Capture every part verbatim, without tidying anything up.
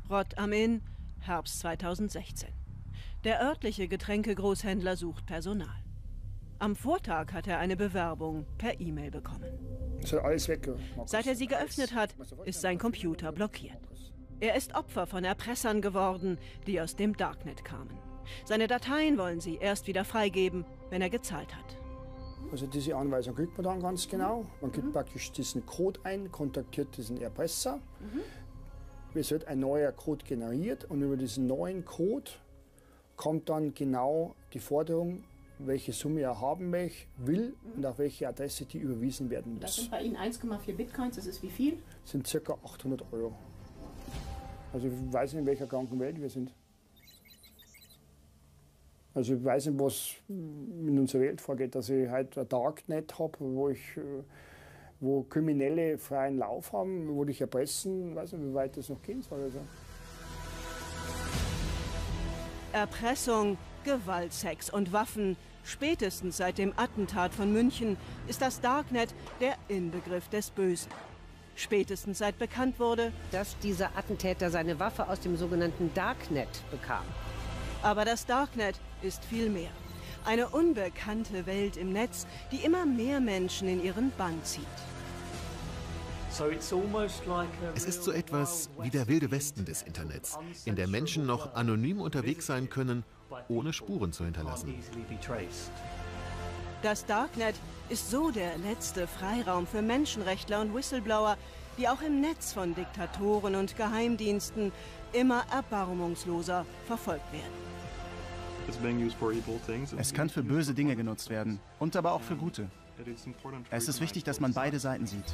Rott am Inn, Herbst zweitausendsechzehn. Der örtliche Getränkegroßhändler sucht Personal. Am Vortag hat er eine Bewerbung per E-Mail bekommen. Es hat alles weg. Seit er sie geöffnet hat, ist sein Computer blockiert. Er ist Opfer von Erpressern geworden, die aus dem Darknet kamen. Seine Dateien wollen sie erst wieder freigeben, wenn er gezahlt hat. Also diese Anweisung kriegt man dann ganz genau. Man gibt mhm. praktisch diesen Code ein, kontaktiert diesen Erpresser. Mhm. Es wird ein neuer Code generiert und über diesen neuen Code kommt dann genau die Forderung, welche Summe er haben will mhm. und auf welche Adresse die überwiesen werden muss. Das sind bei Ihnen eins Komma vier Bitcoins, das ist wie viel? Das sind ca. achthundert Euro. Also ich weiß nicht, in welcher kranken Welt wir sind. Also ich weiß nicht, was in unserer Welt vorgeht, dass ich halt ein Darknet habe, wo ich, wo Kriminelle freien Lauf haben, wo dich erpressen, ich weiß nicht, wie weit das noch gehen soll. Also. Erpressung, Gewalt, Sex und Waffen. Spätestens seit dem Attentat von München ist das Darknet der Inbegriff des Bösen. Spätestens seit bekannt wurde, dass dieser Attentäter seine Waffe aus dem sogenannten Darknet bekam. Aber das Darknet ist viel mehr. Eine unbekannte Welt im Netz, die immer mehr Menschen in ihren Bann zieht. Es ist so etwas wie der wilde Westen des Internets, in der Menschen noch anonym unterwegs sein können, ohne Spuren zu hinterlassen. Das Darknet ist so der letzte Freiraum für Menschenrechtler und Whistleblower, die auch im Netz von Diktatoren und Geheimdiensten immer erbarmungsloser verfolgt werden. Es kann für böse Dinge genutzt werden und aber auch für gute. Es ist wichtig, dass man beide Seiten sieht.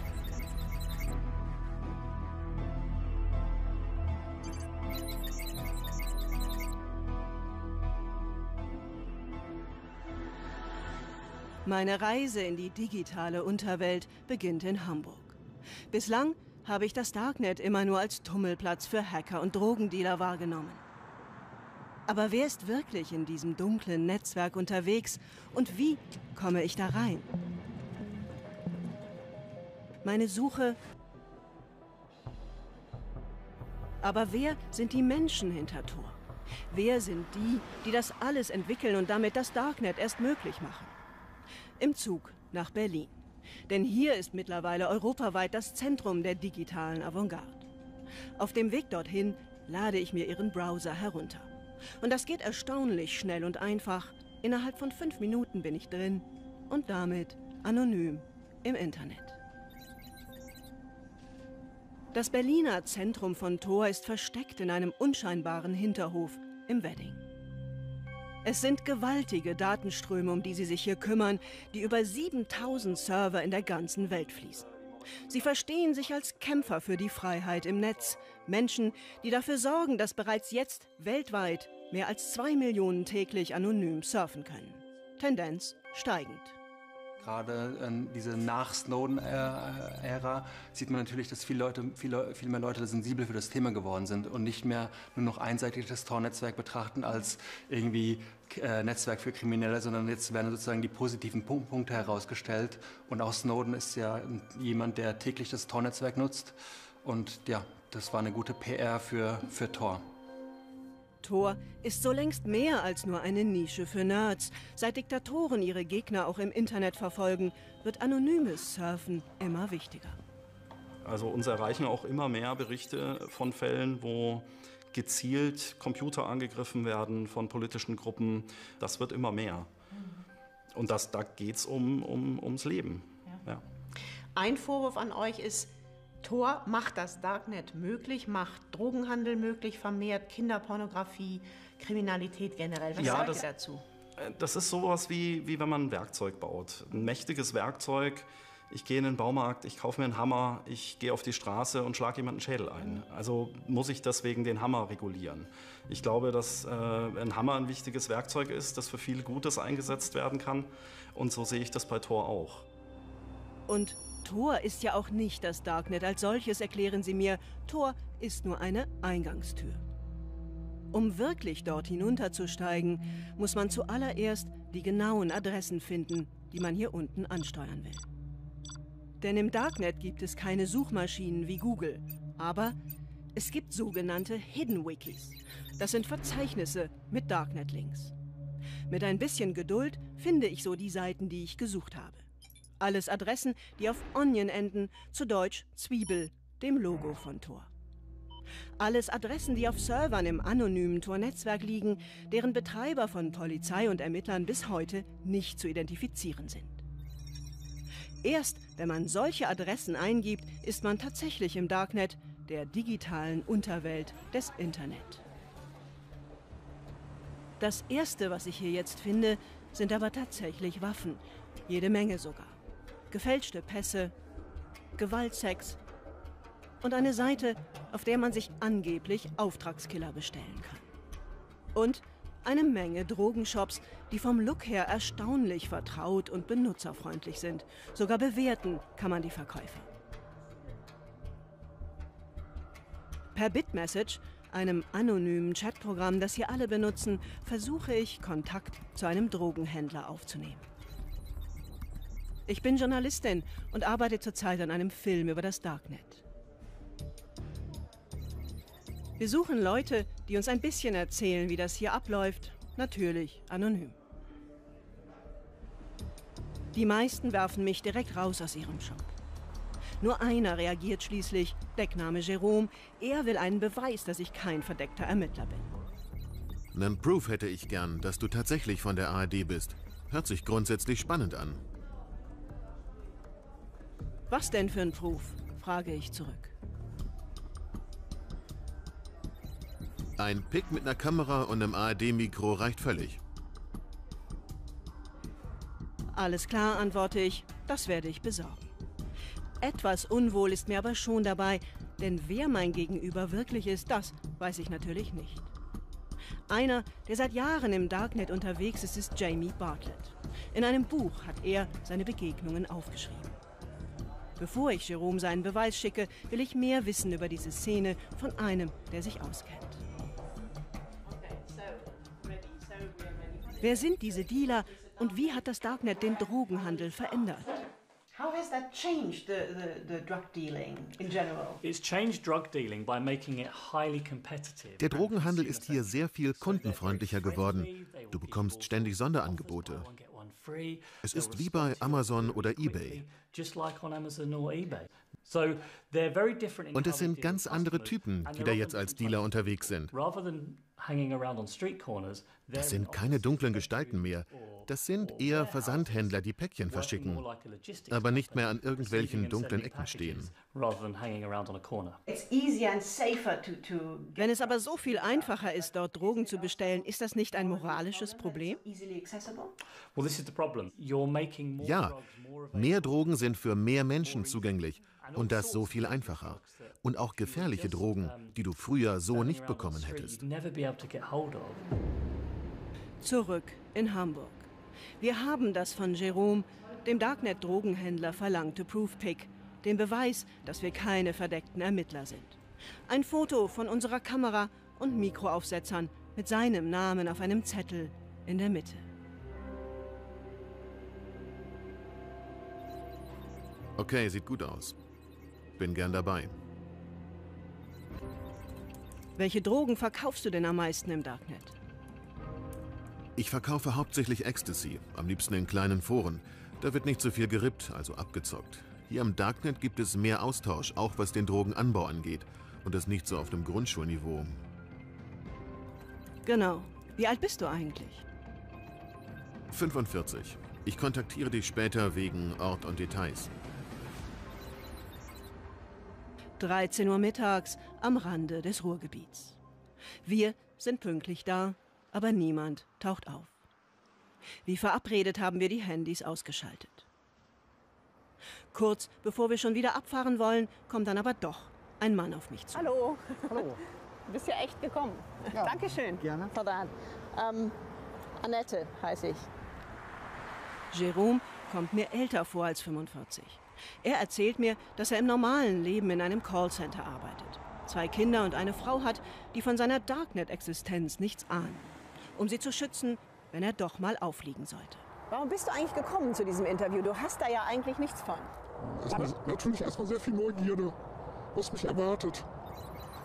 Meine Reise in die digitale Unterwelt beginnt in Hamburg. Bislang habe ich das Darknet immer nur als Tummelplatz für Hacker und Drogendealer wahrgenommen. Aber wer ist wirklich in diesem dunklen Netzwerk unterwegs und wie komme ich da rein? Meine Suche. Aber wer sind die Menschen hinter Tor? Wer sind die, die das alles entwickeln und damit das Darknet erst möglich machen? Im Zug nach Berlin. Denn hier ist mittlerweile europaweit das Zentrum der digitalen Avantgarde. Auf dem Weg dorthin lade ich mir ihren Browser herunter. Und das geht erstaunlich schnell und einfach. Innerhalb von fünf Minuten bin ich drin und damit anonym im Internet. Das Berliner Zentrum von Tor ist versteckt in einem unscheinbaren Hinterhof im Wedding. Es sind gewaltige Datenströme, um die sie sich hier kümmern, die über siebentausend Server in der ganzen Welt fließen. Sie verstehen sich als Kämpfer für die Freiheit im Netz. Menschen, die dafür sorgen, dass bereits jetzt weltweit mehr als zwei Millionen täglich anonym surfen können. Tendenz steigend. Gerade in diese Nach-Snowden-Ära sieht man natürlich, dass viele, Leute, viele, viel mehr Leute sensibel für das Thema geworden sind und nicht mehr nur noch einseitig das Tor-Netzwerk betrachten als irgendwie äh, Netzwerk für Kriminelle, sondern jetzt werden sozusagen die positiven Punkt Punkte herausgestellt. Und auch Snowden ist ja jemand, der täglich das Tor-Netzwerk nutzt. Und ja, das war eine gute P R für, für Tor. Tor ist so längst mehr als nur eine Nische für Nerds. Seit Diktatoren ihre Gegner auch im Internet verfolgen, wird anonymes Surfen immer wichtiger. Also uns erreichen auch immer mehr Berichte von Fällen, wo gezielt Computer angegriffen werden von politischen Gruppen. Das wird immer mehr. Und das, da geht es um, um, ums Leben. Ja. Ja. Ein Vorwurf an euch ist, Tor macht das Darknet möglich, macht Drogenhandel möglich, vermehrt Kinderpornografie, Kriminalität generell. Was ja, sagt das, ihr dazu? Das ist sowas wie, wie wenn man ein Werkzeug baut. Ein mächtiges Werkzeug. Ich gehe in den Baumarkt, ich kaufe mir einen Hammer, ich gehe auf die Straße und schlage jemanden Schädel ein. Also muss ich deswegen den Hammer regulieren. Ich glaube, dass äh, ein Hammer ein wichtiges Werkzeug ist, das für viel Gutes eingesetzt werden kann. Und so sehe ich das bei Tor auch. Und Tor ist ja auch nicht das Darknet als solches, erklären sie mir. Tor ist nur eine Eingangstür. Um wirklich dort hinunterzusteigen, muss man zuallererst die genauen Adressen finden, die man hier unten ansteuern will. Denn im Darknet gibt es keine Suchmaschinen wie Google. Aber Es gibt sogenannte Hidden Wikis. Das sind Verzeichnisse mit Darknet-Links. Mit ein bisschen Geduld finde ich so die Seiten, die ich gesucht habe. Alles Adressen, die auf Onion enden, zu Deutsch Zwiebel, dem Logo von Tor. Alles Adressen, die auf Servern im anonymen Tor-Netzwerk liegen, deren Betreiber von Polizei und Ermittlern bis heute nicht zu identifizieren sind. Erst wenn man solche Adressen eingibt, ist man tatsächlich im Darknet, der digitalen Unterwelt des Internet. Das Erste, was ich hier jetzt finde, sind aber tatsächlich Waffen. Jede Menge sogar. Gefälschte Pässe, Gewaltsex und eine Seite, auf der man sich angeblich Auftragskiller bestellen kann. Und eine Menge Drogenshops, die vom Look her erstaunlich vertraut und benutzerfreundlich sind. Sogar bewerten kann man die Verkäufer. Per Bitmessage, einem anonymen Chatprogramm, das hier alle benutzen, versuche ich, Kontakt zu einem Drogenhändler aufzunehmen. Ich bin Journalistin und arbeite zurzeit an einem Film über das Darknet. Wir suchen Leute, die uns ein bisschen erzählen, wie das hier abläuft, natürlich anonym. Die meisten werfen mich direkt raus aus ihrem Shop. Nur einer reagiert schließlich, Deckname Jerome. Er will einen Beweis, dass ich kein verdeckter Ermittler bin. Nen Proof hätte ich gern, dass du tatsächlich von der A R D bist. Hört sich grundsätzlich spannend an. Was denn für ein Proof? Frage ich zurück. Ein Pick mit einer Kamera und einem A R D-Mikro reicht völlig. Alles klar, antworte ich. Das werde ich besorgen. Etwas unwohl ist mir aber schon dabei, denn wer mein Gegenüber wirklich ist, das weiß ich natürlich nicht. Einer, der seit Jahren im Darknet unterwegs ist, ist Jamie Bartlett. In einem Buch hat er seine Begegnungen aufgeschrieben. Bevor ich Jerome seinen Beweis schicke, will ich mehr wissen über diese Szene von einem, der sich auskennt. Wer sind diese Dealer und wie hat das Darknet den Drogenhandel verändert? How has that changed the, the, the drug dealing in general? It's changed drug dealing by making it highly competitive. Der Drogenhandel ist hier sehr viel kundenfreundlicher geworden. Du bekommst ständig Sonderangebote. Es ist wie bei Amazon oder eBay. Und es sind ganz andere Typen, die da jetzt als Dealer unterwegs sind. Das sind keine dunklen Gestalten mehr. Das sind eher Versandhändler, die Päckchen verschicken, aber nicht mehr an irgendwelchen dunklen Ecken stehen. Wenn es aber so viel einfacher ist, dort Drogen zu bestellen, ist das nicht ein moralisches Problem? Ja, mehr Drogen sind für mehr Menschen zugänglich und das so viel einfacher. Und auch gefährliche Drogen, die du früher so nicht bekommen hättest. Zurück in Hamburg. Wir haben das von Jerome, dem Darknet-Drogenhändler, verlangte Proof-Pick, den Beweis, dass wir keine verdeckten Ermittler sind. Ein Foto von unserer Kamera und Mikroaufsetzern mit seinem Namen auf einem Zettel in der Mitte. Okay, sieht gut aus. Bin gern dabei. Welche Drogen verkaufst du denn am meisten im Darknet? Ich verkaufe hauptsächlich Ecstasy, am liebsten in kleinen Foren. Da wird nicht so viel gerippt, also abgezockt. Hier am Darknet gibt es mehr Austausch, auch was den Drogenanbau angeht. Und das nicht so auf dem Grundschulniveau. Genau. Wie alt bist du eigentlich? fünfundvierzig. Ich kontaktiere dich später wegen Ort und Details. dreizehn Uhr mittags am Rande des Ruhrgebiets. Wir sind pünktlich da, aber niemand taucht auf. Wie verabredet haben wir die Handys ausgeschaltet. Kurz bevor wir schon wieder abfahren wollen, kommt dann aber doch ein Mann auf mich zu. Hallo. Hallo. Du bist ja echt gekommen. Ja, Dankeschön. Gerne. Ähm, Annette heiße ich. Jerome kommt mir älter vor als fünfundvierzig. Er erzählt mir, dass er im normalen Leben in einem Callcenter arbeitet. Zwei Kinder und eine Frau hat, die von seiner Darknet-Existenz nichts ahnen. Um sie zu schützen, wenn er doch mal auffliegen sollte. Warum bist du eigentlich gekommen zu diesem Interview? Du hast da ja eigentlich nichts von. Erstmal, natürlich erstmal sehr viel Neugierde, was mich erwartet.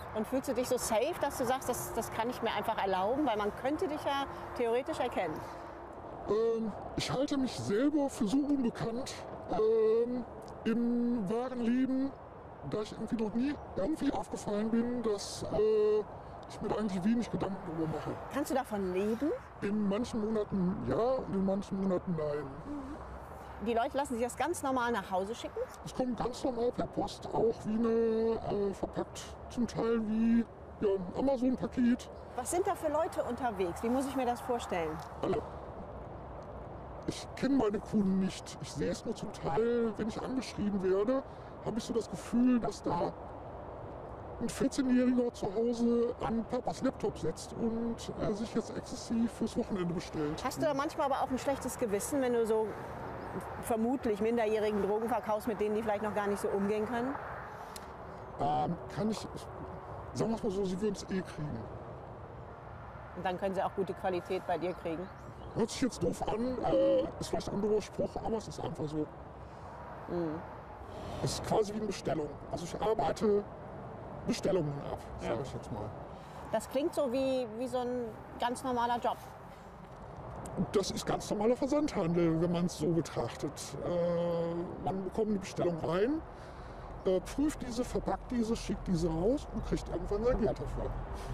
Und fühlst du dich so safe, dass du sagst, das, das kann ich mir einfach erlauben? Weil man könnte dich ja theoretisch erkennen. Ähm, ich halte mich selber für so unbekannt ähm, im wahren Leben, da ich irgendwie noch nie irgendwie aufgefallen bin, dass äh, ich mir eigentlich wenig Gedanken darüber mache. Kannst du davon leben? In manchen Monaten ja und in manchen Monaten nein. Die Leute lassen sich das ganz normal nach Hause schicken? Es kommt ganz normal per Post, auch wie eine, äh, verpackt zum Teil wie ja, ein Amazon-Paket. Was sind da für Leute unterwegs? Wie muss ich mir das vorstellen? Alle. Ich kenne meine Kunden nicht. Ich sehe es nur zum Teil, wenn ich angeschrieben werde, habe ich so das Gefühl, dass da ein vierzehnjähriger zu Hause an Papas Laptop sitzt und äh, sich jetzt Ecstasy fürs Wochenende bestellt. Hast du da manchmal aber auch ein schlechtes Gewissen, wenn du so vermutlich minderjährigen Drogen verkaufst, mit denen die vielleicht noch gar nicht so umgehen können? Ähm, kann ich, sagen wir es mal so, sie würden es eh kriegen. Und dann können sie auch gute Qualität bei dir kriegen? Hört sich jetzt doof an, äh, ist vielleicht ein anderer Spruch, aber es ist einfach so. Mhm. Es ist quasi wie eine Bestellung. Also ich arbeite Bestellungen ab, sage ja. ich jetzt mal. Das klingt so wie, wie so ein ganz normaler Job. Das ist ganz normaler Versandhandel, wenn man es so betrachtet. Äh, man bekommt eine Bestellung rein, äh, prüft diese, verpackt diese, schickt diese raus und kriegt irgendwann sein Geld dafür.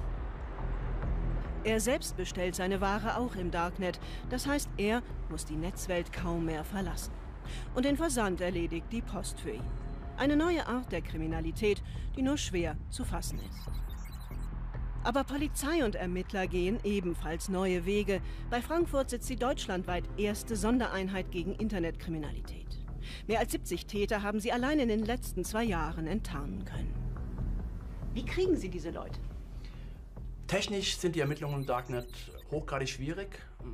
Er selbst bestellt seine Ware auch im Darknet. Das heißt, er muss die Netzwelt kaum mehr verlassen. Und den Versand erledigt die Post für ihn. Eine neue Art der Kriminalität, die nur schwer zu fassen ist. Aber Polizei und Ermittler gehen ebenfalls neue Wege. Bei Frankfurt sitzt die deutschlandweit erste Sondereinheit gegen Internetkriminalität. Mehr als siebzig Täter haben sie allein in den letzten zwei Jahren enttarnen können. Wie kriegen Sie diese Leute? Technisch sind die Ermittlungen im Darknet hochgradig schwierig.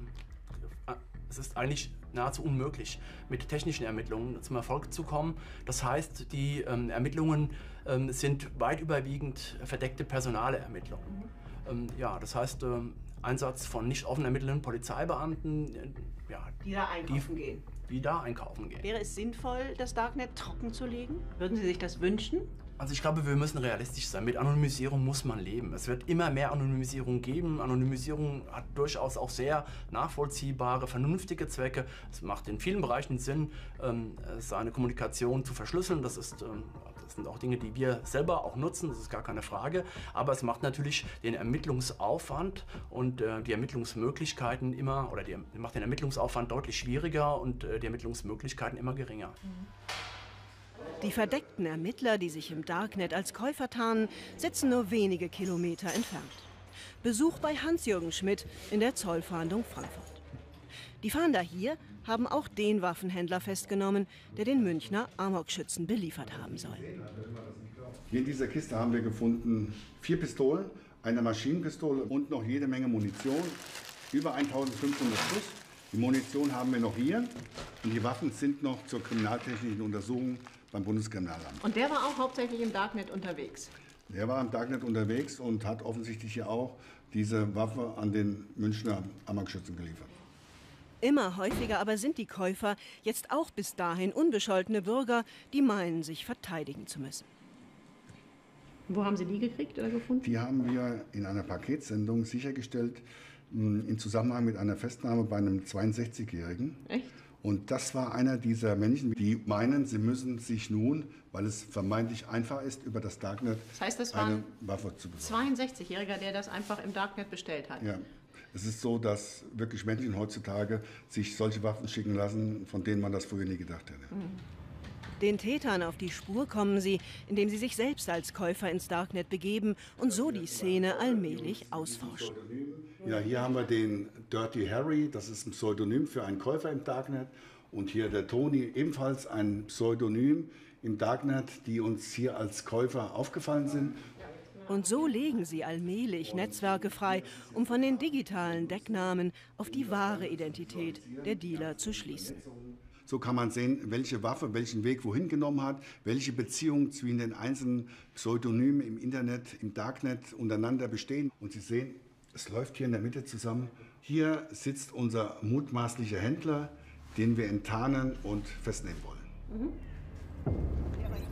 Es ist eigentlich nahezu unmöglich, mit technischen Ermittlungen zum Erfolg zu kommen. Das heißt, die ähm, Ermittlungen ähm, sind weit überwiegend verdeckte personale Ermittlungen. Mhm. Ähm, ja, das heißt, ähm, Einsatz von nicht offen ermittelnden Polizeibeamten, äh, ja, die da einkaufen die, gehen. Die da einkaufen gehen. Wäre es sinnvoll, das Darknet trocken zu legen? Würden Sie sich das wünschen? Also ich glaube, wir müssen realistisch sein. Mit Anonymisierung muss man leben. Es wird immer mehr Anonymisierung geben. Anonymisierung hat durchaus auch sehr nachvollziehbare, vernünftige Zwecke. Es macht in vielen Bereichen Sinn, seine Kommunikation zu verschlüsseln. Das ist, das sind auch Dinge, die wir selber auch nutzen, das ist gar keine Frage. Aber es macht natürlich den Ermittlungsaufwand und die Ermittlungsmöglichkeiten immer, oder die, macht den Ermittlungsaufwand deutlich schwieriger und die Ermittlungsmöglichkeiten immer geringer. Mhm. Die verdeckten Ermittler, die sich im Darknet als Käufer tarnen, sitzen nur wenige Kilometer entfernt. Besuch bei Hans-Jürgen Schmidt in der Zollfahndung Frankfurt. Die Fahnder hier haben auch den Waffenhändler festgenommen, der den Münchner Amokschützen beliefert haben soll. Hier in dieser Kiste haben wir gefunden vier Pistolen, eine Maschinenpistole und noch jede Menge Munition, über eintausendfünfhundert Schuss. Die Munition haben wir noch hier und die Waffen sind noch zur kriminaltechnischen Untersuchung beim Bundeskriminalamt. Und der war auch hauptsächlich im Darknet unterwegs? Der war im Darknet unterwegs und hat offensichtlich hier auch diese Waffe an den Münchner Amokschützen geliefert. Immer häufiger aber sind die Käufer jetzt auch bis dahin unbescholtene Bürger, die meinen, sich verteidigen zu müssen. Wo haben Sie die gekriegt oder gefunden? Die haben wir in einer Paketsendung sichergestellt, in Zusammenhang mit einer Festnahme bei einem zweiundsechzigjährigen. Echt? Und das war einer dieser Menschen, die meinen, sie müssen sich nun, weil es vermeintlich einfach ist, über das Darknet das heißt, das war eine Waffe zu besorgen. zweiundsechzigjähriger, der das einfach im Darknet bestellt hat. Ja. Es ist so, dass wirklich Menschen heutzutage sich solche Waffen schicken lassen, von denen man das früher nie gedacht hätte. Mhm. Den Tätern auf die Spur kommen sie, indem sie sich selbst als Käufer ins Darknet begeben und so die Szene allmählich ausforschen. Ja, hier haben wir den Dirty Harry, das ist ein Pseudonym für einen Käufer im Darknet. Und hier der Tony, ebenfalls ein Pseudonym im Darknet, die uns hier als Käufer aufgefallen sind. Und so legen sie allmählich Netzwerke frei, um von den digitalen Decknamen auf die wahre Identität der Dealer zu schließen. So kann man sehen, welche Waffe welchen Weg wohin genommen hat, welche Beziehungen zwischen den einzelnen Pseudonymen im Internet, im Darknet untereinander bestehen. Und Sie sehen, es läuft hier in der Mitte zusammen. Hier sitzt unser mutmaßlicher Händler, den wir enttarnen und festnehmen wollen. Mhm.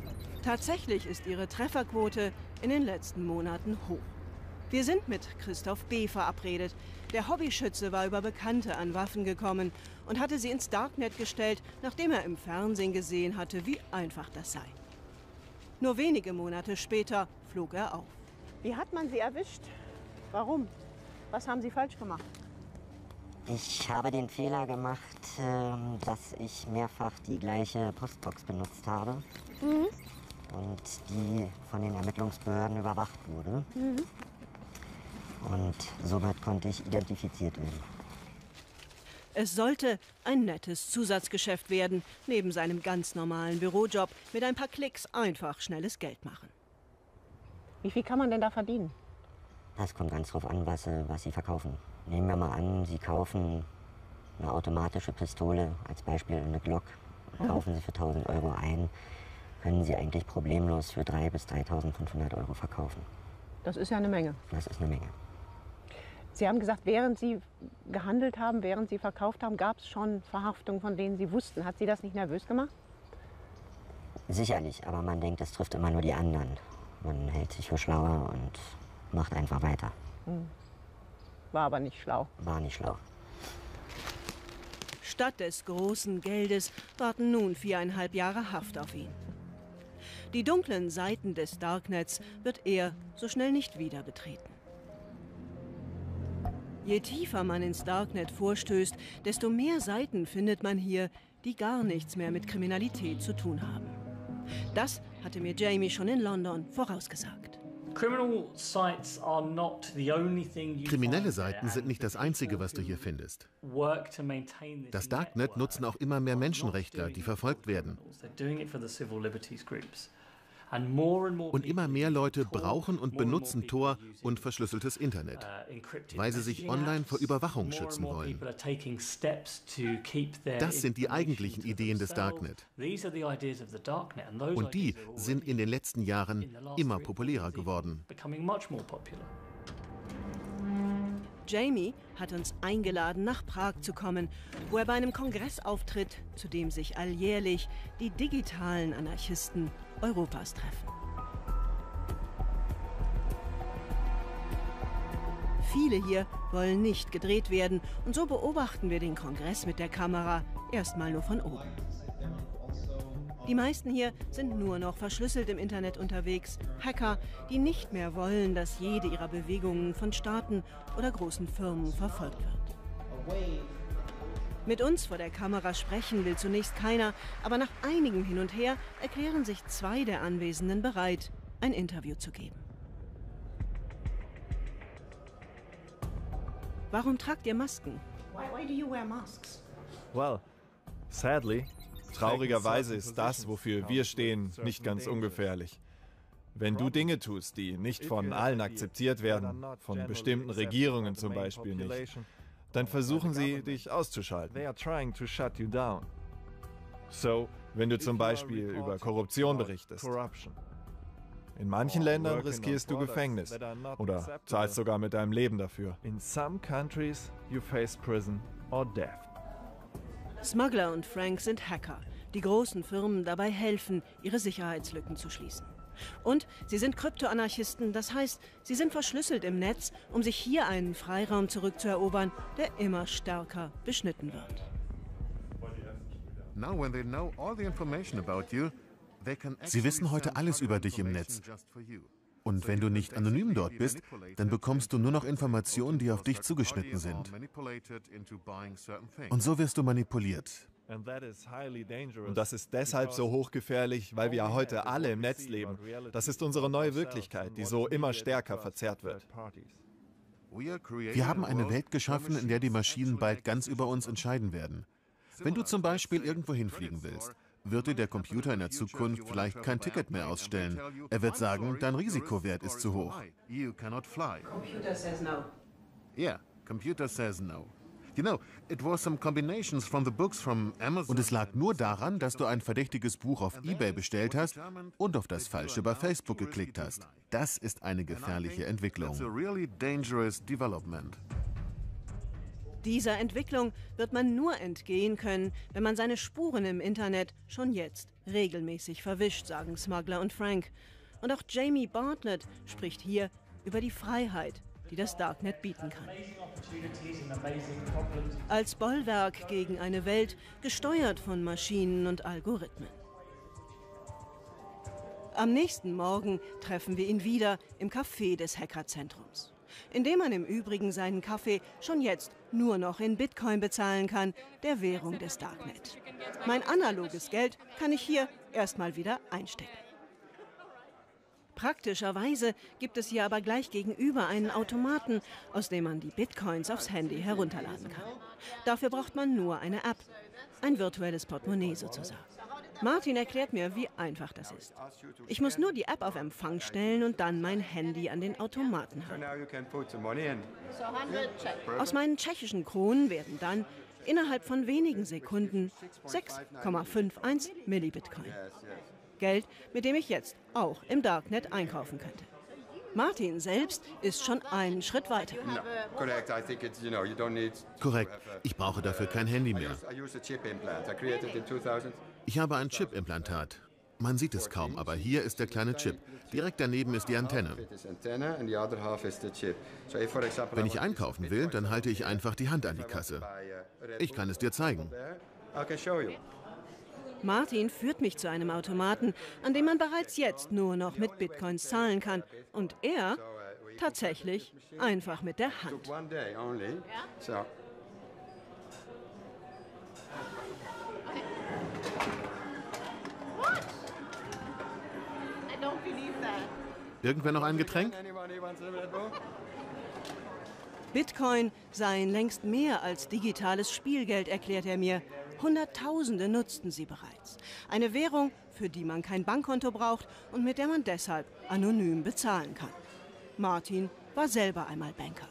Tatsächlich ist ihre Trefferquote in den letzten Monaten hoch. Wir sind mit Christoph B. verabredet. Der Hobbyschütze war über Bekannte an Waffen gekommen und hatte sie ins Darknet gestellt, nachdem er im Fernsehen gesehen hatte, wie einfach das sei. Nur wenige Monate später flog er auf. Wie hat man Sie erwischt? Warum? Was haben Sie falsch gemacht? Ich habe den Fehler gemacht, ähm, dass ich mehrfach die gleiche Postbox benutzt habe. Mhm. Und die von den Ermittlungsbehörden überwacht wurde. Mhm. Und somit konnte ich identifiziert werden. Es sollte ein nettes Zusatzgeschäft werden, neben seinem ganz normalen Bürojob mit ein paar Klicks einfach schnelles Geld machen. Wie viel kann man denn da verdienen? Das kommt ganz drauf an, was, was Sie verkaufen. Nehmen wir mal an, Sie kaufen eine automatische Pistole, als Beispiel eine Glock, und kaufen Sie für tausend Euro ein, können Sie eigentlich problemlos für dreitausend bis dreitausendfünfhundert Euro verkaufen. Das ist ja eine Menge. Das ist eine Menge. Sie haben gesagt, während Sie gehandelt haben, während Sie verkauft haben, gab es schon Verhaftungen, von denen Sie wussten. Hat Sie das nicht nervös gemacht? Sicherlich, aber man denkt, das trifft immer nur die anderen. Man hält sich für schlauer und macht einfach weiter. Hm. War aber nicht schlau. War nicht schlau. Statt des großen Geldes warten nun viereinhalb Jahre Haft auf ihn. Die dunklen Seiten des Darknets wird er so schnell nicht wieder betreten. Je tiefer man ins Darknet vorstößt, desto mehr Seiten findet man hier, die gar nichts mehr mit Kriminalität zu tun haben. Das hatte mir Jamie schon in London vorausgesagt. Kriminelle Seiten sind nicht das Einzige, was du hier findest. Das Darknet nutzen auch immer mehr Menschenrechtler, die verfolgt werden. Und immer mehr Leute brauchen und benutzen Tor und verschlüsseltes Internet, weil sie sich online vor Überwachung schützen wollen. Das sind die eigentlichen Ideen des Darknet. Und die sind in den letzten Jahren immer populärer geworden. Jamie hat uns eingeladen, nach Prag zu kommen, wo er bei einem Kongress auftritt, zu dem sich alljährlich die digitalen Anarchisten Europas treffen. Viele hier wollen nicht gedreht werden und so beobachten wir den Kongress mit der Kamera erstmal nur von oben. Die meisten hier sind nur noch verschlüsselt im Internet unterwegs. Hacker, die nicht mehr wollen, dass jede ihrer Bewegungen von Staaten oder großen Firmen verfolgt wird. Mit uns vor der Kamera sprechen will zunächst keiner, aber nach einigem Hin und Her erklären sich zwei der Anwesenden bereit, ein Interview zu geben. Warum tragt ihr Masken? Why, why do you wear masks? Well, sadly, traurigerweise ist das, wofür wir stehen, nicht ganz ungefährlich. Wenn du Dinge tust, die nicht von allen akzeptiert werden, von bestimmten Regierungen zum Beispiel nicht, dann versuchen sie, dich auszuschalten. So, wenn du zum Beispiel über Korruption berichtest. In manchen Ländern riskierst du Gefängnis oder zahlst sogar mit deinem Leben dafür. In some countries you face prison or death. Smuggler und Frank sind Hacker, die großen Firmen dabei helfen, ihre Sicherheitslücken zu schließen. Und sie sind Kryptoanarchisten, das heißt, sie sind verschlüsselt im Netz, um sich hier einen Freiraum zurückzuerobern, der immer stärker beschnitten wird. Sie wissen heute alles über dich im Netz. Und wenn du nicht anonym dort bist, dann bekommst du nur noch Informationen, die auf dich zugeschnitten sind. Und so wirst du manipuliert. Und das ist deshalb so hochgefährlich, weil wir ja heute alle im Netz leben. Das ist unsere neue Wirklichkeit, die so immer stärker verzerrt wird. Wir haben eine Welt geschaffen, in der die Maschinen bald ganz über uns entscheiden werden. Wenn du zum Beispiel irgendwo hinfliegen willst, wird dir der Computer in der Zukunft vielleicht kein Ticket mehr ausstellen. Er wird sagen, dein Risikowert ist zu hoch. Computer says no. Yeah, computer says no. You know, it was some combinations from the books from Amazon. Und es lag nur daran, dass du ein verdächtiges Buch auf eBay bestellt hast und auf das Falsche bei Facebook geklickt hast. Das ist eine gefährliche Entwicklung. Dieser Entwicklung wird man nur entgehen können, wenn man seine Spuren im Internet schon jetzt regelmäßig verwischt, sagen Smuggler und Frank. Und auch Jamie Bartlett spricht hier über die Freiheit, die das Darknet bieten kann. Als Bollwerk gegen eine Welt, gesteuert von Maschinen und Algorithmen. Am nächsten Morgen treffen wir ihn wieder im Café des Hackerzentrums, in dem man im Übrigen seinen Kaffee schon jetzt nur noch in Bitcoin bezahlen kann, der Währung des Darknet. Mein analoges Geld kann ich hier erstmal wieder einstecken. Praktischerweise gibt es hier aber gleich gegenüber einen Automaten, aus dem man die Bitcoins aufs Handy herunterladen kann. Dafür braucht man nur eine App, ein virtuelles Portemonnaie sozusagen. Martin erklärt mir, wie einfach das ist. Ich muss nur die App auf Empfang stellen und dann mein Handy an den Automaten halten. Aus meinen tschechischen Kronen werden dann innerhalb von wenigen Sekunden sechs Komma einundfünfzig Millibitcoin. Geld, mit dem ich jetzt auch im Darknet einkaufen könnte. Martin selbst ist schon einen Schritt weiter. Korrekt. Ich brauche dafür kein Handy mehr. Ich habe ein Chip-Implantat. Man sieht es kaum, aber hier ist der kleine Chip. Direkt daneben ist die Antenne. Wenn ich einkaufen will, dann halte ich einfach die Hand an die Kasse. Ich kann es dir zeigen. Martin führt mich zu einem Automaten, an dem man bereits jetzt nur noch mit Bitcoins zahlen kann. Und er tatsächlich einfach mit der Hand. Irgendwer noch ein Getränk? Bitcoin seien längst mehr als digitales Spielgeld, erklärt er mir. Hunderttausende nutzten sie bereits. Eine Währung, für die man kein Bankkonto braucht und mit der man deshalb anonym bezahlen kann. Martin war selber einmal Banker.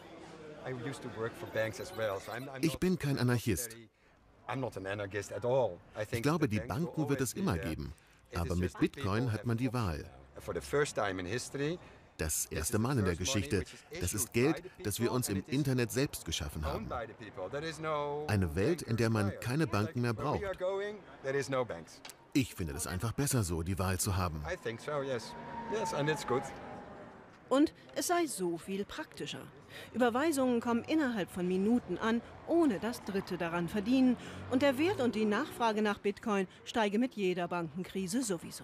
Ich bin kein Anarchist. Ich glaube, die Banken wird es immer geben. Aber mit Bitcoin hat man die Wahl. Das erste Mal in der Geschichte. Das ist Geld, das wir uns im Internet selbst geschaffen haben. Eine Welt, in der man keine Banken mehr braucht. Ich finde es einfach besser so, die Wahl zu haben. Und es sei so viel praktischer. Überweisungen kommen innerhalb von Minuten an, ohne dass Dritte daran verdienen. Und der Wert und die Nachfrage nach Bitcoin steige mit jeder Bankenkrise sowieso.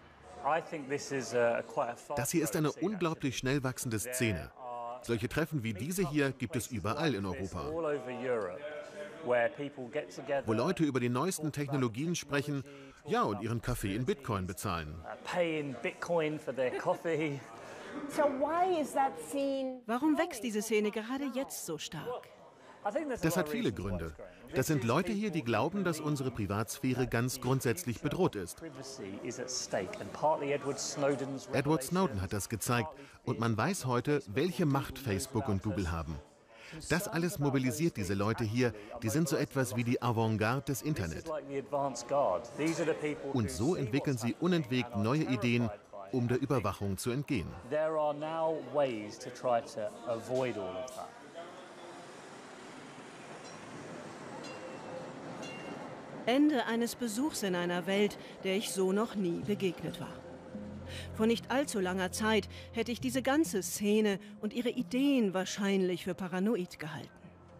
Das hier ist eine unglaublich schnell wachsende Szene. Solche Treffen wie diese hier gibt es überall in Europa. Wo Leute über die neuesten Technologien sprechen, ja, und ihren Kaffee in Bitcoin bezahlen. Warum wächst diese Szene gerade jetzt so stark? Das hat viele Gründe. Das sind Leute hier, die glauben, dass unsere Privatsphäre ganz grundsätzlich bedroht ist. Edward Snowden hat das gezeigt und man weiß heute, welche Macht Facebook und Google haben. Das alles mobilisiert diese Leute hier, die sind so etwas wie die Avantgarde des Internet. Und so entwickeln sie unentwegt neue Ideen, um der Überwachung zu entgehen. Ende eines Besuchs in einer Welt, der ich so noch nie begegnet war. Vor nicht allzu langer Zeit hätte ich diese ganze Szene und ihre Ideen wahrscheinlich für paranoid gehalten.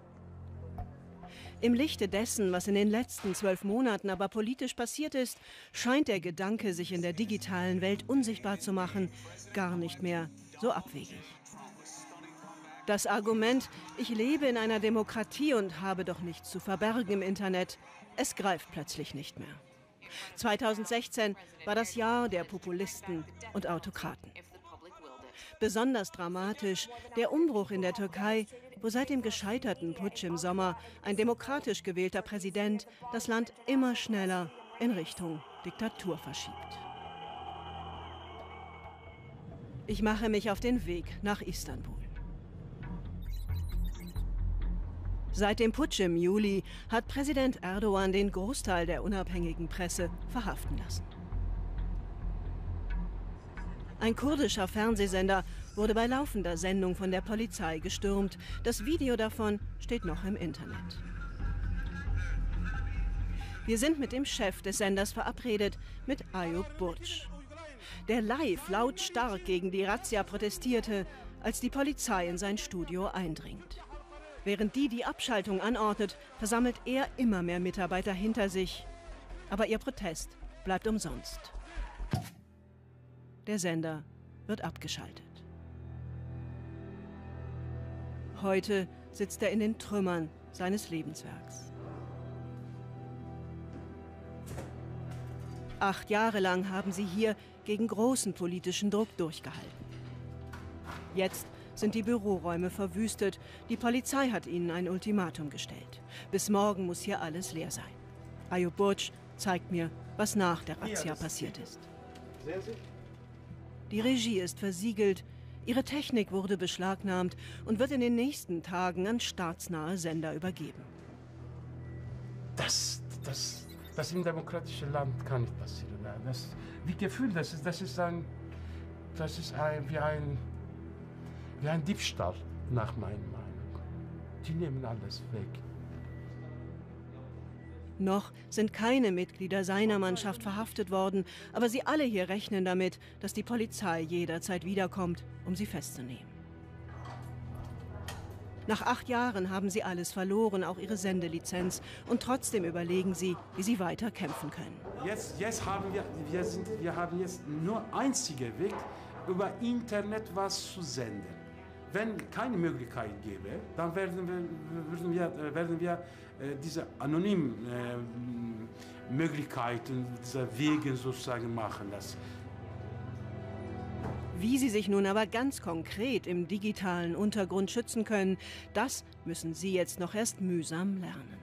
Im Lichte dessen, was in den letzten zwölf Monaten aber politisch passiert ist, scheint der Gedanke, sich in der digitalen Welt unsichtbar zu machen, gar nicht mehr so abwegig. Das Argument, ich lebe in einer Demokratie und habe doch nichts zu verbergen im Internet, es greift plötzlich nicht mehr. zweitausendsechzehn war das Jahr der Populisten und Autokraten. Besonders dramatisch der Umbruch in der Türkei, wo seit dem gescheiterten Putsch im Sommer ein demokratisch gewählter Präsident das Land immer schneller in Richtung Diktatur verschiebt. Ich mache mich auf den Weg nach Istanbul. Seit dem Putsch im Juli hat Präsident Erdogan den Großteil der unabhängigen Presse verhaften lassen. Ein kurdischer Fernsehsender wurde bei laufender Sendung von der Polizei gestürmt. Das Video davon steht noch im Internet. Wir sind mit dem Chef des Senders verabredet, mit Ayub Burç. Der live lautstark gegen die Razzia protestierte, als die Polizei in sein Studio eindringt. Während die die Abschaltung anordnet, versammelt er immer mehr Mitarbeiter hinter sich. Aber ihr Protest bleibt umsonst. Der Sender wird abgeschaltet. Heute sitzt er in den Trümmern seines Lebenswerks. Acht Jahre lang haben sie hier gegen großen politischen Druck durchgehalten. Jetzt sind die Büroräume verwüstet. Die Polizei hat ihnen ein Ultimatum gestellt. Bis morgen muss hier alles leer sein. Ayub Burç zeigt mir, was nach der Razzia passiert ist. Die Regie ist versiegelt, ihre Technik wurde beschlagnahmt und wird in den nächsten Tagen an staatsnahe Sender übergeben. Das, das, das im demokratischen Land kann nicht passieren. Das, wie Gefühl, das ist, das ist ein, das ist ein, wie ein, wie ein Diebstahl nach meiner Meinung. Die nehmen alles weg. Noch sind keine Mitglieder seiner Mannschaft verhaftet worden, aber sie alle hier rechnen damit, dass die Polizei jederzeit wiederkommt, um sie festzunehmen. Nach acht Jahren haben sie alles verloren, auch ihre Sendelizenz, und trotzdem überlegen sie, wie sie weiter kämpfen können. Jetzt, jetzt haben wir, wir, sind, wir haben jetzt nur einziger Weg, über Internet was zu senden. Wenn keine Möglichkeit gäbe, dann werden wir, würden wir, werden wir äh, diese anonymen äh, Möglichkeiten, diese Wege sozusagen machen. Das. Wie sie sich nun aber ganz konkret im digitalen Untergrund schützen können, das müssen sie jetzt noch erst mühsam lernen.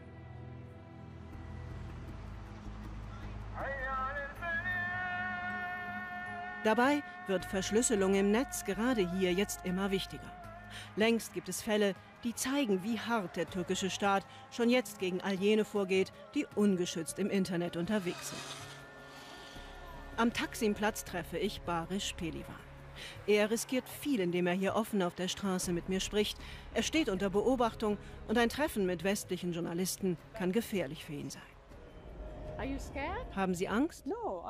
Dabei wird Verschlüsselung im Netz gerade hier jetzt immer wichtiger. Längst gibt es Fälle, die zeigen, wie hart der türkische Staat schon jetzt gegen all jene vorgeht, die ungeschützt im Internet unterwegs sind. Am Taksimplatz treffe ich Barış Pehlivan. Er riskiert viel, indem er hier offen auf der Straße mit mir spricht. Er steht unter Beobachtung und ein Treffen mit westlichen Journalisten kann gefährlich für ihn sein. Haben Sie Angst?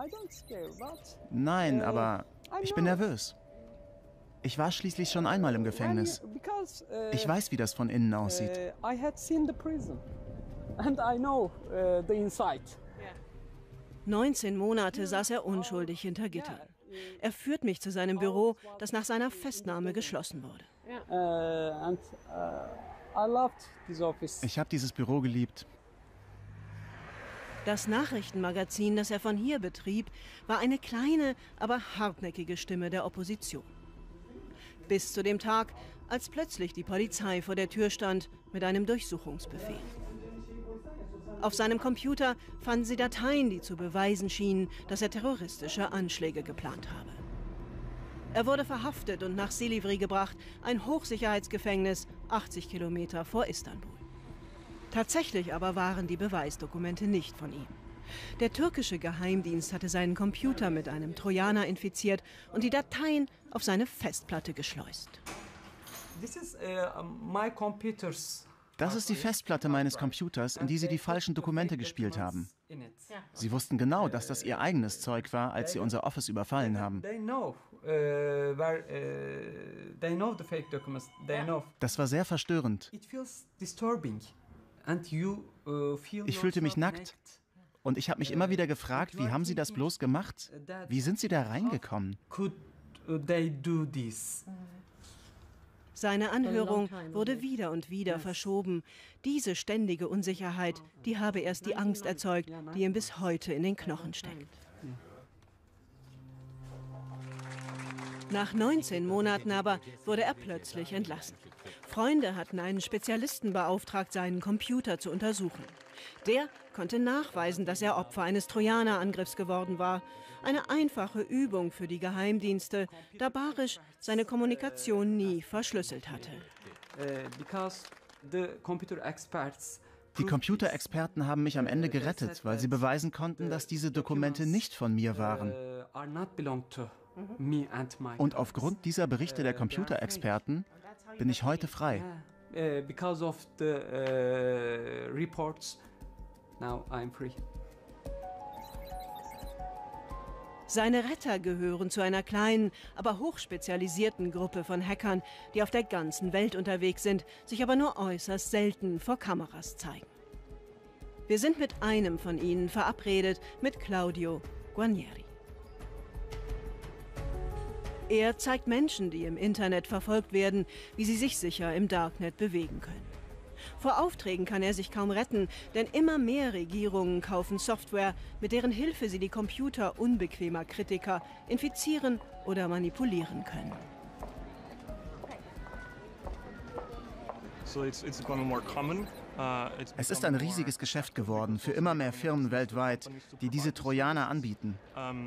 Nein, aber ich bin nervös. Ich war schließlich schon einmal im Gefängnis. Ich weiß, wie das von innen aussieht. neunzehn Monate saß er unschuldig hinter Gittern. Er führt mich zu seinem Büro, das nach seiner Festnahme geschlossen wurde. Ich habe dieses Büro geliebt. Das Nachrichtenmagazin, das er von hier betrieb, war eine kleine, aber hartnäckige Stimme der Opposition. Bis zu dem Tag, als plötzlich die Polizei vor der Tür stand mit einem Durchsuchungsbefehl. Auf seinem Computer fanden sie Dateien, die zu beweisen schienen, dass er terroristische Anschläge geplant habe. Er wurde verhaftet und nach Silivri gebracht, ein Hochsicherheitsgefängnis achtzig Kilometer vor Istanbul. Tatsächlich aber waren die Beweisdokumente nicht von ihm. Der türkische Geheimdienst hatte seinen Computer mit einem Trojaner infiziert und die Dateien auf seine Festplatte geschleust. This is, uh, my computers. Das ist die Festplatte meines Computers, in die sie die falschen Dokumente gespielt haben. Sie wussten genau, dass das ihr eigenes Zeug war, als sie unser Office überfallen haben. Das war sehr verstörend. Ich fühlte mich nackt. Und ich habe mich immer wieder gefragt, wie haben sie das bloß gemacht? Wie sind sie da reingekommen? Seine Anhörung wurde wieder und wieder verschoben. Diese ständige Unsicherheit, die habe erst die Angst erzeugt, die ihm bis heute in den Knochen steckt. Nach neunzehn Monaten aber wurde er plötzlich entlassen. Freunde hatten einen Spezialisten beauftragt, seinen Computer zu untersuchen. Der konnte nachweisen, dass er Opfer eines Trojanerangriffs geworden war. Eine einfache Übung für die Geheimdienste, da Barış seine Kommunikation nie verschlüsselt hatte. Die Computerexperten haben mich am Ende gerettet, weil sie beweisen konnten, dass diese Dokumente nicht von mir waren. me and my Und aufgrund dieser Berichte der Computerexperten bin ich heute frei. uh, because of the uh, reports, now I'm free. Seine Retter gehören zu einer kleinen, aber hochspezialisierten Gruppe von Hackern, die auf der ganzen Welt unterwegs sind, sich aber nur äußerst selten vor Kameras zeigen. Wir sind mit einem von ihnen verabredet, mit Claudio Guarnieri. Er zeigt Menschen, die im Internet verfolgt werden, wie sie sich sicher im Darknet bewegen können. Vor Aufträgen kann er sich kaum retten, denn immer mehr Regierungen kaufen Software, mit deren Hilfe sie die Computer unbequemer Kritiker infizieren oder manipulieren können. Es ist ein riesiges Geschäft geworden für immer mehr Firmen weltweit, die diese Trojaner anbieten.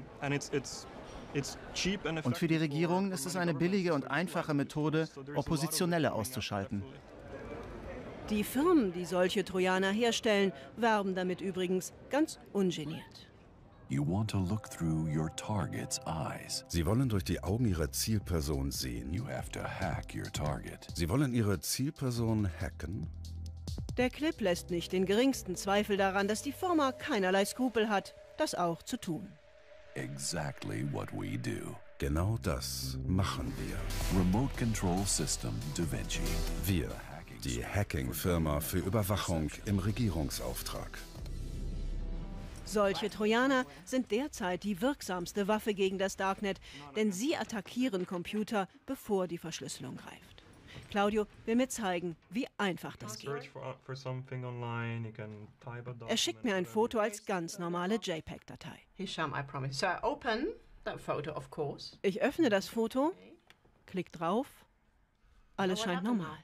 Und für die Regierungen ist es eine billige und einfache Methode, Oppositionelle auszuschalten. Die Firmen, die solche Trojaner herstellen, werben damit übrigens ganz ungeniert. You want to look through your target's eyes. Sie wollen durch die Augen ihrer Zielperson sehen. You have to hack your target. Sie wollen ihre Zielperson hacken. Der Clip lässt nicht den geringsten Zweifel daran, dass die Firma keinerlei Skrupel hat, das auch zu tun. Exactly what we do. Genau das machen wir. Remote Control System Da Vinci. Wir, die Hacking-Firma für Überwachung im Regierungsauftrag. Solche Trojaner sind derzeit die wirksamste Waffe gegen das Darknet, denn sie attackieren Computer, bevor die Verschlüsselung greift. Claudio will mir zeigen, wie einfach das geht. Er schickt mir ein Foto als ganz normale JPEG-Datei. Hisham, I promise. So I open that photo, of course. Ich öffne das Foto, klick drauf, alles scheint normal.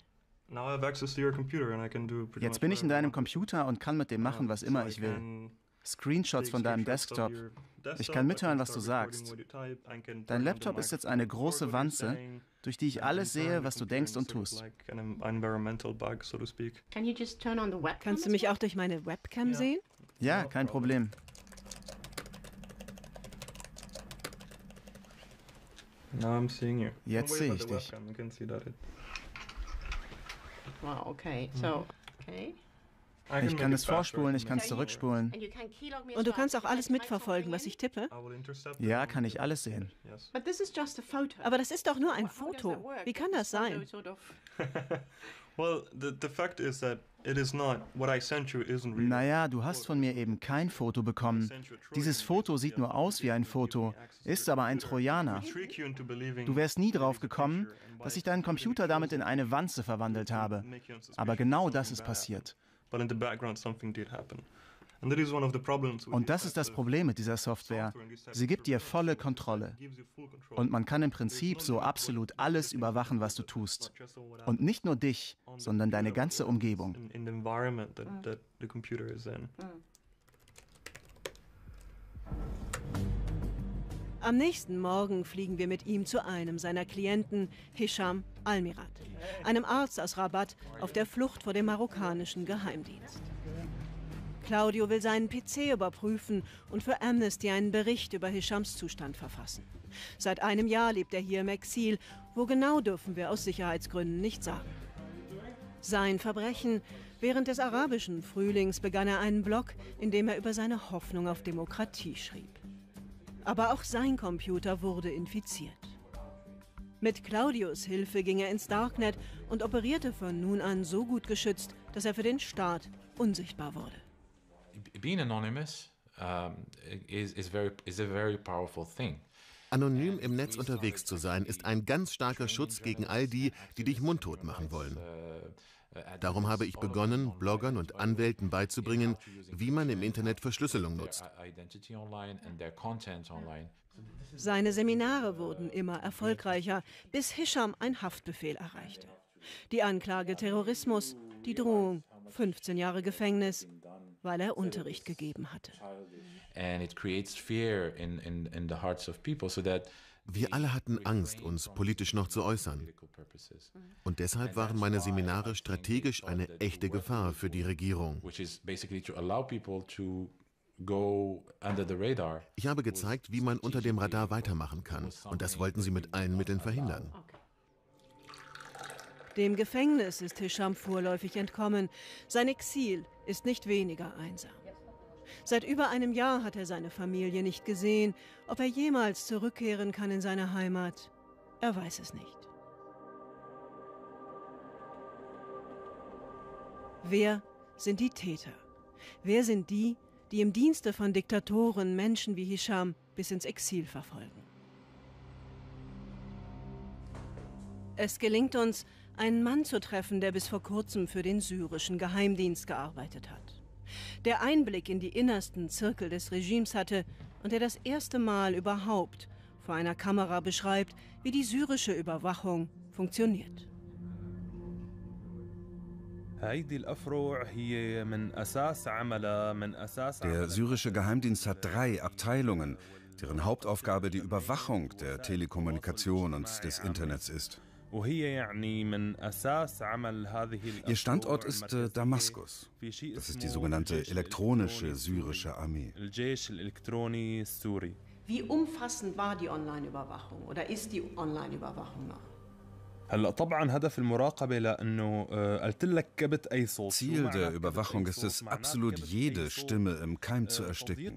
Jetzt bin ich in deinem Computer und kann mit dem machen, was immer ich will. Screenshots von deinem Desktop. Ich kann mithören, was du sagst. Dein Laptop ist jetzt eine große Wanze, durch die ich alles sehe, was du denkst und tust. Kannst du mich auch durch meine Webcam sehen? Ja, kein Problem. Jetzt sehe ich dich. Wow, okay. So, okay. Ich kann es vorspulen, ich kann es zurückspulen. Und du kannst auch alles mitverfolgen, was ich tippe? Ja, kann ich alles sehen. Aber das ist doch nur ein Foto. Wie kann das sein? Naja, du hast von mir eben kein Foto bekommen. Dieses Foto sieht nur aus wie ein Foto, ist aber ein Trojaner. Du wärst nie drauf gekommen, dass ich deinen Computer damit in eine Wanze verwandelt habe. Aber genau das ist passiert. Und das ist das Problem mit dieser Software. Sie gibt dir volle Kontrolle. Und man kann im Prinzip so absolut alles überwachen, was du tust. Und nicht nur dich, sondern deine ganze Umgebung. Am nächsten Morgen fliegen wir mit ihm zu einem seiner Klienten, Hisham Almirat, einem Arzt aus Rabat auf der Flucht vor dem marokkanischen Geheimdienst. Claudio will seinen P C überprüfen und für Amnesty einen Bericht über Hishams Zustand verfassen. Seit einem Jahr lebt er hier im Exil, wo genau dürfen wir aus Sicherheitsgründen nicht sagen. Sein Verbrechen: Während des arabischen Frühlings begann er einen Blog, in dem er über seine Hoffnung auf Demokratie schrieb. Aber auch sein Computer wurde infiziert. Mit Claudios Hilfe ging er ins Darknet und operierte von nun an so gut geschützt, dass er für den Staat unsichtbar wurde. Being anonymous um, is, is, very, is a very powerful thing. Anonym im Netz unterwegs zu sein, ist ein ganz starker Schutz gegen all die, die dich mundtot machen wollen. Darum habe ich begonnen, Bloggern und Anwälten beizubringen, wie man im Internet Verschlüsselung nutzt. Seine Seminare wurden immer erfolgreicher, bis Hisham ein Haftbefehl erreichte. Die Anklage Terrorismus, die Drohung fünfzehn Jahre Gefängnis, weil er Unterricht gegeben hatte. Wir alle hatten Angst, uns politisch noch zu äußern. Und deshalb waren meine Seminare strategisch eine echte Gefahr für die Regierung. go under the radar. Ich habe gezeigt, wie man unter dem Radar weitermachen kann. Und das wollten sie mit allen Mitteln verhindern. Dem Gefängnis ist Hisham vorläufig entkommen. Sein Exil ist nicht weniger einsam. Seit über einem Jahr hat er seine Familie nicht gesehen. Ob er jemals zurückkehren kann in seine Heimat, er weiß es nicht. Wer sind die Täter? Wer sind die, die im Dienste von Diktatoren Menschen wie Hisham bis ins Exil verfolgen? Es gelingt uns, einen Mann zu treffen, der bis vor kurzem für den syrischen Geheimdienst gearbeitet hat. Der Einblick in die innersten Zirkel des Regimes hatte und der das erste Mal überhaupt vor einer Kamera beschreibt, wie die syrische Überwachung funktioniert. Der syrische Geheimdienst hat drei Abteilungen, deren Hauptaufgabe die Überwachung der Telekommunikation und des Internets ist. Ihr Standort ist äh, Damaskus. Das ist die sogenannte elektronische syrische Armee. Wie umfassend war die Online-Überwachung oder ist die Online-Überwachung noch? Ziel der Überwachung ist es, absolut jede Stimme im Keim zu ersticken.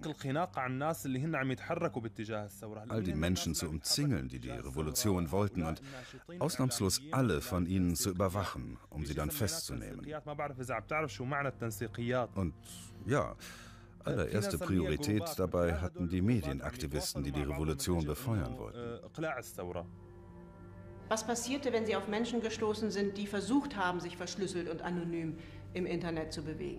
All die Menschen zu umzingeln, die die Revolution wollten, und ausnahmslos alle von ihnen zu überwachen, um sie dann festzunehmen. Und ja, allererste Priorität dabei hatten die Medienaktivisten, die die Revolution befeuern wollten. Was passierte, wenn Sie auf Menschen gestoßen sind, die versucht haben, sich verschlüsselt und anonym im Internet zu bewegen?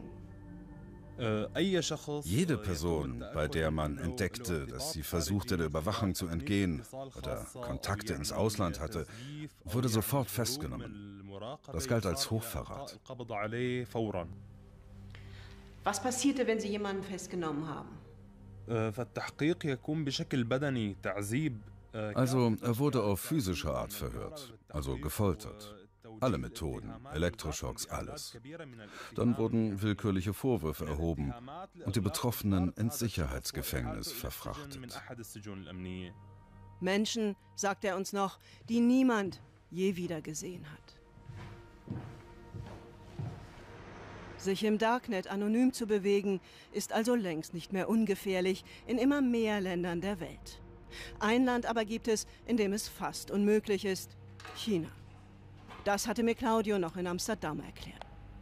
Jede Person, bei der man entdeckte, dass sie versuchte, der Überwachung zu entgehen oder Kontakte ins Ausland hatte, wurde sofort festgenommen. Das galt als Hochverrat. Was passierte, wenn Sie jemanden festgenommen haben? Also, er wurde auf physische Art verhört, also gefoltert. Alle Methoden, Elektroschocks, alles. Dann wurden willkürliche Vorwürfe erhoben und die Betroffenen ins Sicherheitsgefängnis verfrachtet. Menschen, sagt er uns noch, die niemand je wieder gesehen hat. Sich im Darknet anonym zu bewegen, ist also längst nicht mehr ungefährlich in immer mehr Ländern der Welt. Ein Land aber gibt es, in dem es fast unmöglich ist: China. Das hatte mir Claudio noch in Amsterdam erklärt.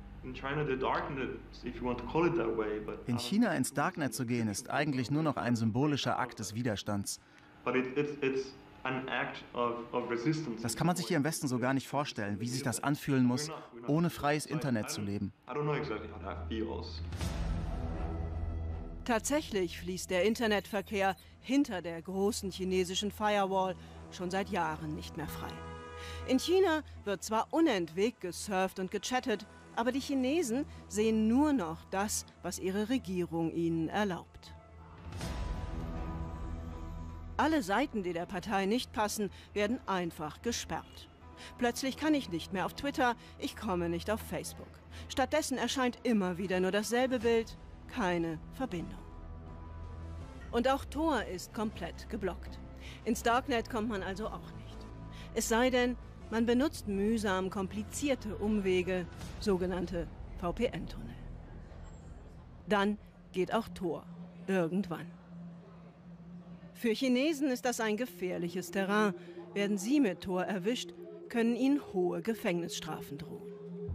In China ins Darknet zu gehen, ist eigentlich nur noch ein symbolischer Akt des Widerstands. Das kann man sich hier im Westen so gar nicht vorstellen, wie sich das anfühlen muss, ohne freies Internet zu leben. Tatsächlich fließt der Internetverkehr hinter der großen chinesischen Firewall schon seit Jahren nicht mehr frei. In China wird zwar unentwegt gesurft und gechattet, aber die Chinesen sehen nur noch das, was ihre Regierung ihnen erlaubt. Alle Seiten, die der Partei nicht passen, werden einfach gesperrt. Plötzlich kann ich nicht mehr auf Twitter, ich komme nicht auf Facebook. Stattdessen erscheint immer wieder nur dasselbe Bild, keine Verbindung. Und auch Tor ist komplett geblockt. Ins Darknet kommt man also auch nicht. Es sei denn, man benutzt mühsam komplizierte Umwege, sogenannte V P N-Tunnel. Dann geht auch Tor irgendwann. Für Chinesen ist das ein gefährliches Terrain. Werden sie mit Tor erwischt, können ihnen hohe Gefängnisstrafen drohen.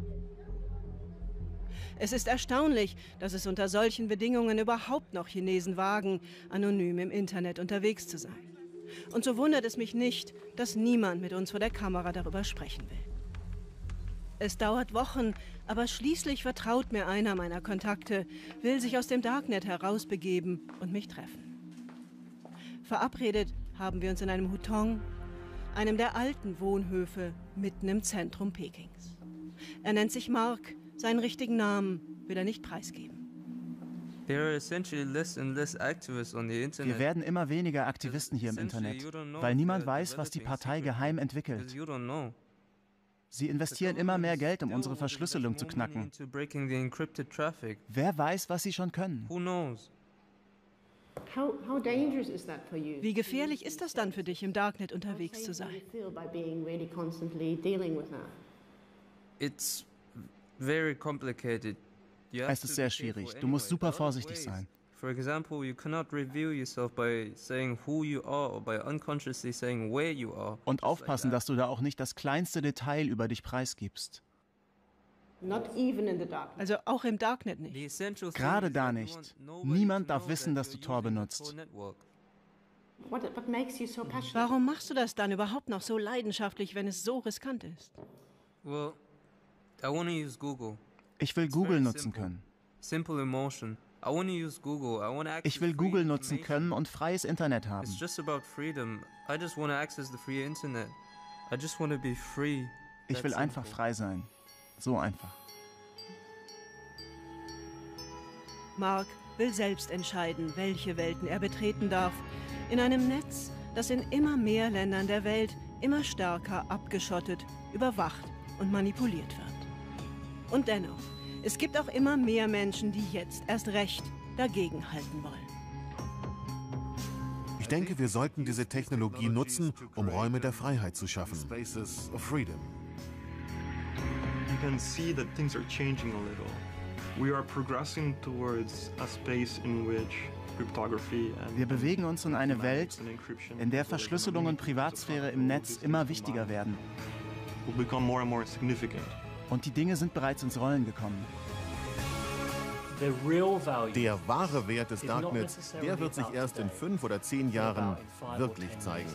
Es ist erstaunlich, dass es unter solchen Bedingungen überhaupt noch Chinesen wagen, anonym im Internet unterwegs zu sein. Und so wundert es mich nicht, dass niemand mit uns vor der Kamera darüber sprechen will. Es dauert Wochen, aber schließlich vertraut mir einer meiner Kontakte, will sich aus dem Darknet herausbegeben und mich treffen. Verabredet haben wir uns in einem Hutong, einem der alten Wohnhöfe mitten im Zentrum Pekings. Er nennt sich Mark, seinen richtigen Namen will er nicht preisgeben. Wir werden immer weniger Aktivisten hier im Internet, weil niemand weiß, was die Partei geheim entwickelt. Sie investieren immer mehr Geld, um unsere Verschlüsselung zu knacken. Wer weiß, was sie schon können? Wie gefährlich ist das dann für dich, im Darknet unterwegs zu sein? It's very complicated. Es ist sehr schwierig. Du musst super vorsichtig sein. For example, you cannot reveal yourself by saying who you are or by unconsciously saying where you are. Und aufpassen, dass du da auch nicht das kleinste Detail über dich preisgibst. Also auch im Darknet nicht. Gerade da nicht. Niemand darf wissen, dass du Tor benutzt. Warum machst du das dann überhaupt noch so leidenschaftlich, wenn es so riskant ist? Well, I want to use Google. Ich will Google nutzen können. Simple emotion. I want to use Google. I want to Ich will Google nutzen können und freies Internet haben. It's just about freedom. I just want to access the free internet. I just want to be free. Ich will einfach frei sein. So einfach. Mark will selbst entscheiden, welche Welten er betreten darf. In einem Netz, das in immer mehr Ländern der Welt immer stärker abgeschottet, überwacht und manipuliert wird. Und dennoch, es gibt auch immer mehr Menschen, die jetzt erst recht dagegenhalten wollen. Ich denke, wir sollten diese Technologie nutzen, um Räume der Freiheit zu schaffen. Spaces of freedom. You can see that things are changing a little. We are progressing towards a space in which cryptography and Wir bewegen uns in eine Welt, in der Verschlüsselung und Privatsphäre im Netz immer wichtiger werden. will become more and more significant. Und die Dinge sind bereits ins Rollen gekommen. Der wahre Wert des Darknets, der wird sich erst in fünf oder zehn Jahren wirklich zeigen.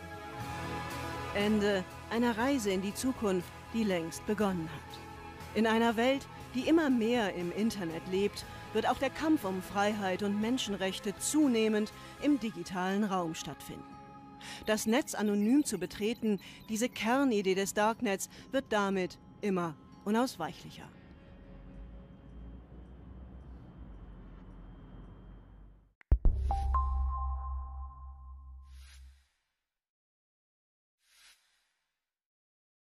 Ende einer Reise in die Zukunft, die längst begonnen hat. In einer Welt, die immer mehr im Internet lebt, wird auch der Kampf um Freiheit und Menschenrechte zunehmend im digitalen Raum stattfinden. Das Netz anonym zu betreten, diese Kernidee des Darknets, wird damit immer unausweichlicher.